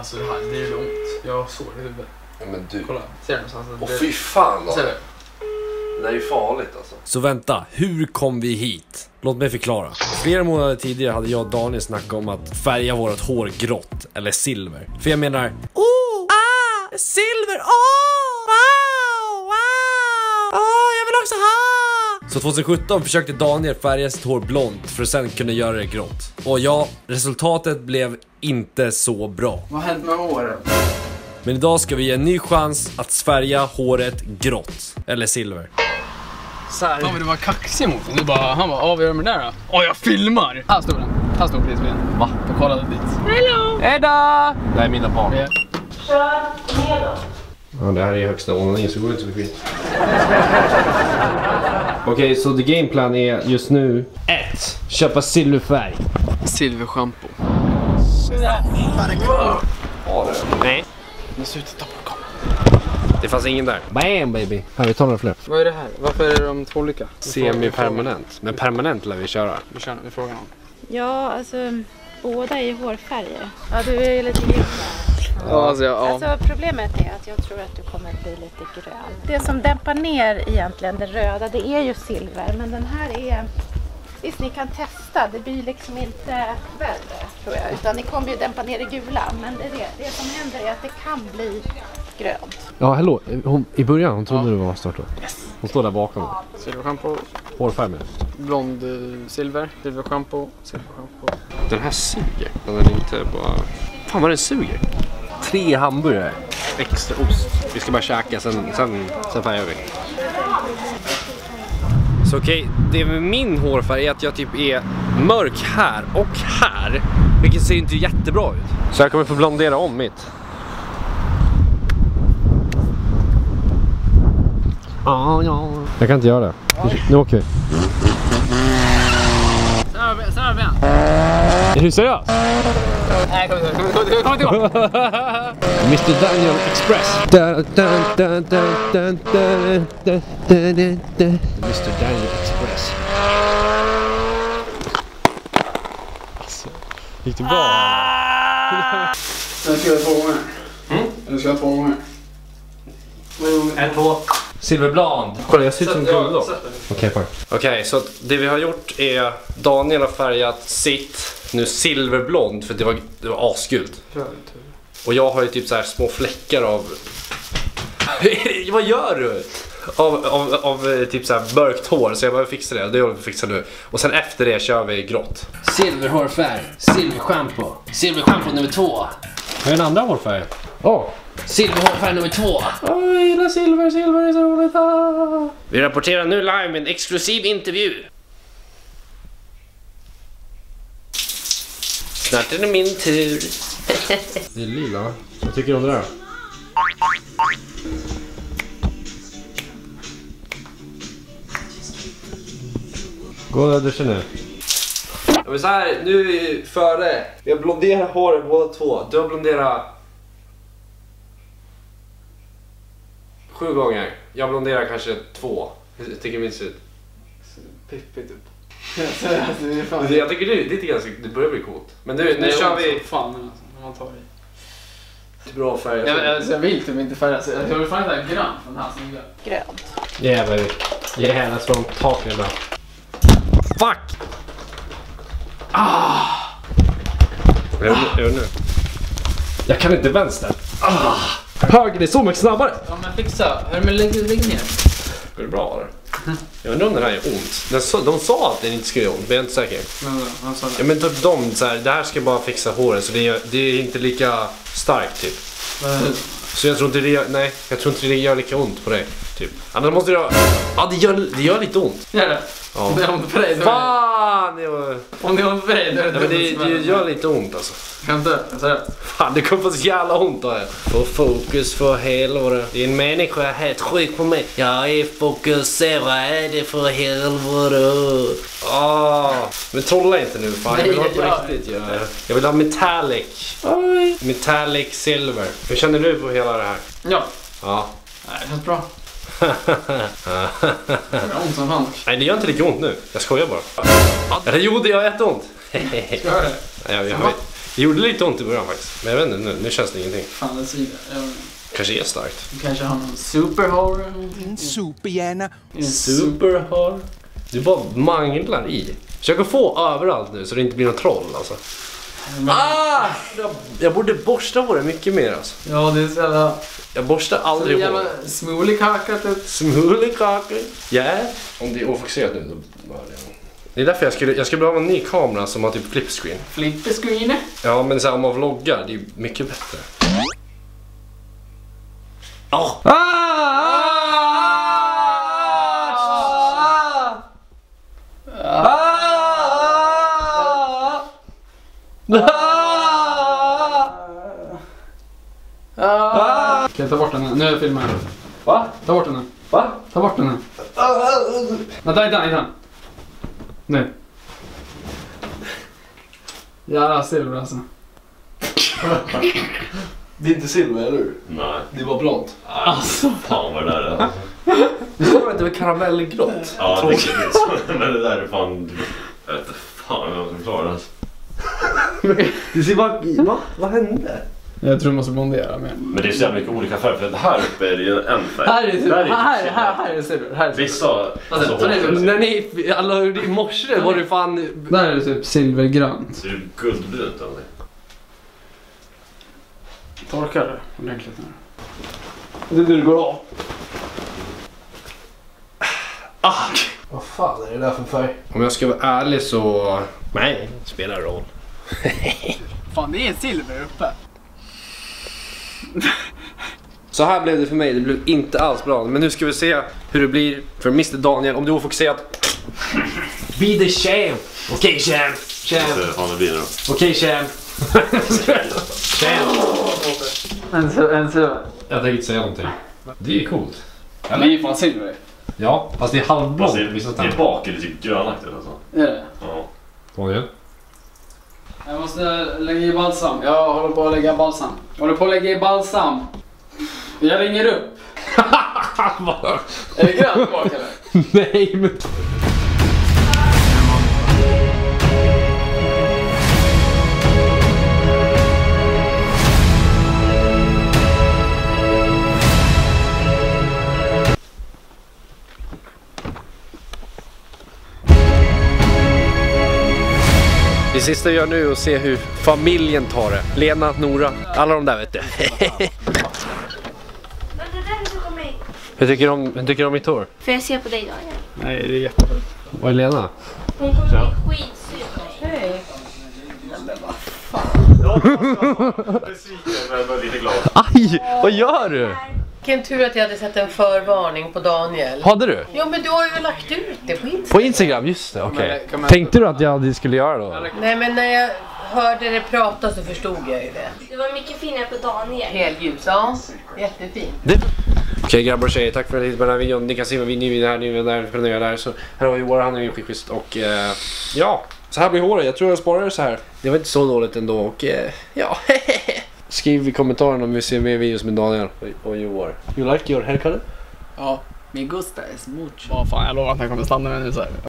Alltså det här, det är ont. Jag har sår i huvudet. Ja, men du. Kolla, ser du någonstans? Åh fy fan då. Ser du? Det är ju farligt alltså. Så vänta, hur kom vi hit? Låt mig förklara. Flera månader tidigare hade jag och Daniel snackat om att färga vårt hår grått eller silver. För jag menar, silver, wow, jag vill också ha! Så 2017 försökte Daniel färga sitt hår blont för att sen kunna göra det grått. Och ja, resultatet blev inte så bra. Vad har hänt med håret? Men idag ska vi ge en ny chans att färga håret grått eller silver. Fan vad du var kaxig mot mig. Han bara, vad gör du med det där då? Jag filmar! Här står den. Här står prisbilden. Va? Jag kollade dit. Hello! Hejdå! Det här är mina barn. Kör nedåt. Ja, det här är högsta ordning så går det inte så skit. Okej, så the gameplan är just nu 1. Köpa silverfärg. Silverschampo. Nej. Men sluta ta på kameran. Det fanns ingen där. Bam baby. Här, vi tar några fler. Vad är det här? Varför är de två olika? Semi-permanent. Men permanent lär vi köra. Vi kör nu, frågan om. Ja, alltså båda är ju hårfärger. Ja, du är ju lite grön. Ja, Alltså problemet är att jag tror att du kommer att bli lite grön. Det som dämpar ner egentligen det röda, det är ju silver. Men den här är... Visst, ni kan testa. Det blir liksom inte värre, tror jag. Utan ni kommer ju dämpa ner det gula. Men det som händer är att det kan bli grönt. Ja, hallå. I början hon trodde du var startad. Yes. Hon står där bakom. Silverschampo. Hårfärg med. Blond silver. Silverschampo. Silverschampo. Den här suger. Den är inte bara... Fan vad den suger. 3 hamburgare. Extra ost. Vi ska bara käka, sen färgar vi. Så okej, det med min hårfärg är att jag typ är mörk här och här. Vilket ser inte jättebra ut. Så jag kommer få blondera om mitt. Ja. Jag kan inte göra det. Nu åker vi. Så här igen. Är du seriös? Nej, kom inte ihåg. Mr. Daniel Express. Mr. Daniel Express. Alltså, gick det bra? Jag ska göra 2 gånger. Jag ska göra 2 gånger. 1, 2. Silverblond. Kolla, jag ser ut som guld då. Okej, så det vi har gjort är Daniel har färgat sitt nu silverblond för det var asgult. Och jag har ju typ så här små fläckar av... Vad gör du? Av typ så här mörkt hår, så jag behöver fixa det. Det jag fixar nu. Och sen efter det kör vi grått. Silverhårfärg, silverschampo, silverschampo nummer 2. Vad är den andra hårfärgen? Silverhårfärg nummer 2. Jag gillar silver är så roligt. Vi rapporterar nu live med en exklusiv intervju. Snart är det min tur. Det är lila. Vad tycker du om det där? Gå och duscha nu. Men så här, nu är vi före. Vi har blonderat håret båda två. Du har blonderat 7 gånger. Jag blonderar kanske 2. Jag tycker det ser ut. Pippi typ. Jag tycker det börjar bli coolt. Men nu kör vi. Fan alltså, man tar i. Bra färg. Jag vill typ inte färga sig. Jag vill fan inte ha grönt från här som Grönt. Yeah baby. Yeah, that's what I'm talking about. Fuck! Jag nu. Jag kan inte vänster. Höger, det är så mycket snabbare. Ja men fixa. Hör men lägg ner. Går det bra eller? Jag undrar om den här är ont. De sa att den inte skulle göra ont, men jag är inte säker. Ja men typ så här, det här ska bara fixa håret så det är inte lika starkt typ. Så jag tror inte det gör lika ont på dig typ. Annars måste det det gör lite ont. Gör det? Ja. Det är ont för dig. Fan! Om det är ont för dig, då är det gör lite ont alltså. Kan inte? Fan, det kommer få så jävla ont av det. Få fokus för helvete. Din människa är helt sjuk på mig. Jag är fokuserad, det för helvete. Men trolla inte nu, fan. Jag vill ha på riktigt. Jag vill ha metallic. Metallic silver. Hur känner du på hela det här? Ja. Ja. Nej, det känns bra. Det gör ont som fan. Nej, det gör inte lika ont nu. Jag skojar bara. Eller jo, det gör jätteont. Ska jag det? Det gjorde lite ont i början faktiskt. Men jag vet inte, nu känns det ingenting. Fan, det svider. Kanske är starkt. Du kanske har någon superhorror. En superhjärna. Superhorror. Du bara manglar i. Försök att få överallt nu så det inte blir någon troll alltså. Jag borde borsta på det mycket mer alltså. Ja, det är så jävla... Jag borstar aldrig jävla hår. smulikakat ut. Smulikakat. Ja. Om det är ofokuserat nu då var det. Det är därför jag ska behöva en ny kamera som har typ flipscreen. Flipscreen? Ja, men så här, om man vloggar, det är mycket bättre. Okej, ta bort den nu. Nu filmar jag. Va? Ta bort den nu. Va? Ta bort den nu. Vänta, inte. Nu. Jävla silver alltså. Det är inte silver, eller hur? Nej. Det är bara blont. Alltså. Fan vad det där är. Du sa att det var karamellgrått. Ja, det är så. Men det där är fan... Jag vet inte fan hur jag ska förklara det. Du ser bara... Vad hände? Jag tror du måste blondera mer. Men det är så jävla mycket olika färger. För här uppe är det ju en färg. Här är det silver. Där Här är det silver. Här är det silver. Vissa... Alltså, När ni... Alla i morse var det fan... Där är det typ silvergrönt. Så är det guldbrunt eller? Torkar det ordentligt nu. Det är nu det går av. Vad fan är det där för färg? Om jag ska vara ärlig så... Nej, det spelar roll. Fan, det är silver uppe. Så här blev det för mig, det blev inte alls bra. Men nu ska vi se hur det blir för Mr. Daniel. Om du har fokuserat. Be the champ. Okej, champ. Champ. Så fan det blir det då. Okej, champ. Champ. En silver. Jag tänker inte säga någonting. Det är coolt. Det är ju fan silver. Ja, fast det är halvblått. Fast det bak är det typ grönaktigt alltså. Är det? Ja. Daniel. Jag måste lägga i balsam. Jag håller på att lägga balsam. Jag håller på att lägga i balsam. Jag ringer upp. Är det grönt bak eller? Nej, men... Det sista jag gör nu är att se hur familjen tar det. Lena, Nora, alla de där vet du. Hur tycker du om mitt hår? Får jag se på dig Daniel? Nej, det är jättefult. Vad är Lena? Hon kommer bli skitsur på dig. Hej. Besviken men lite glad. Aj, vad gör du? Vilken tur att jag hade sett en förvarning på Daniel. Hade du? Ja, men du har ju lagt ut det på Instagram. På Instagram, just det, okej. Kan man- Tänkte du att jag skulle göra då? Nej, men när jag hörde det prata så förstod jag ju det. Du var mycket finare på Daniel. Helljus, ja. Jättefint. Okej grabbar och tjejer, tack för att ni tittade på den här videon. Ni kan se vad vi nu är här, ni är där, prenumerera där. Så här har vi Johan, han är ju skitschysst. Och ja, så här blir håret. Jag tror jag sparar det så här. Det var inte så dåligt ändå och ja. Skriv i kommentaren om vi ser mer videos med Daniel och Johan. You like your haircut? Ja, min gusta är mucho. Vad fan, jag lovar att han kommer stanna med nu så här.